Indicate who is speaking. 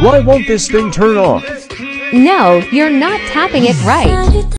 Speaker 1: Why won't this thing turn on?
Speaker 2: No, you're not tapping it right.